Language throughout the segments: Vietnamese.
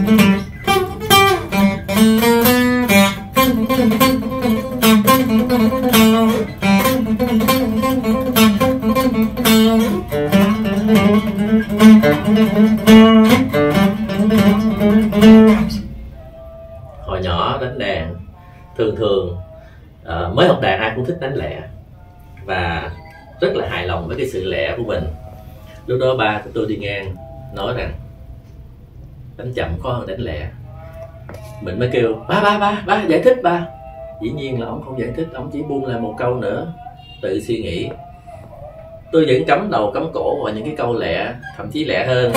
Hồi nhỏ đánh đàn thường mới học đàn ai cũng thích đánh lẻ và rất là hài lòng với cái sự lẻ của mình. Lúc đó ba của tôi đi ngang nói rằng đánh chậm khó hơn đánh lẻ. Mình mới kêu ba giải thích ba. Dĩ nhiên là ông không giải thích, ông chỉ buông lại một câu nữa, tự suy nghĩ. Tôi vẫn cắm đầu cắm cổ vào những cái câu lẻ, thậm chí lẻ hơn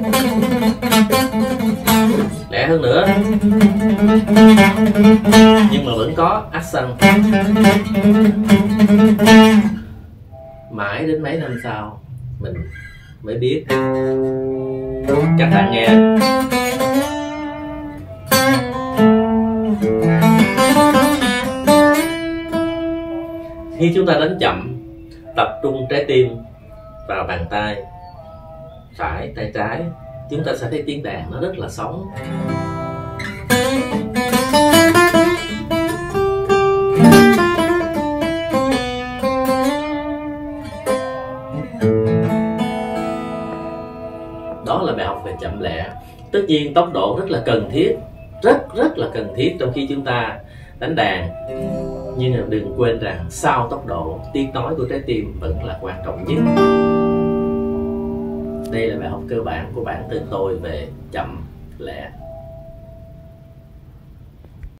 nữa, nhưng mà vẫn có accent. Mãi đến mấy năm sau mình mới biết. Các bạn nghe, khi chúng ta đánh chậm, tập trung trái tim vào bàn tay phải, tay trái, chúng ta sẽ thấy tiếng đàn nó rất là sống. Đó là bài học về chậm lẻ. Tất nhiên tốc độ rất là cần thiết, rất là cần thiết trong khi chúng ta đánh đàn, nhưng mà đừng quên rằng sau tốc độ, tiếng nói của trái tim vẫn là quan trọng nhất. Đây là bài học cơ bản của bản thân tôi về chậm lẻ.